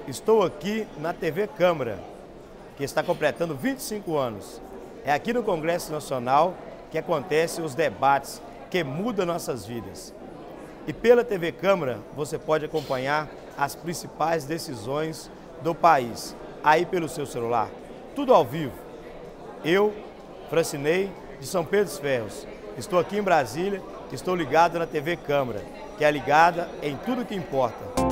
Estou aqui na TV Câmara, que está completando 25 anos. É aqui no Congresso Nacional que acontecem os debates que mudam nossas vidas. E pela TV Câmara você pode acompanhar as principais decisões do país, aí pelo seu celular, tudo ao vivo. Eu, Francinei, de São Pedro dos Ferros, estou aqui em Brasília, estou ligado na TV Câmara, que é ligada em tudo que importa.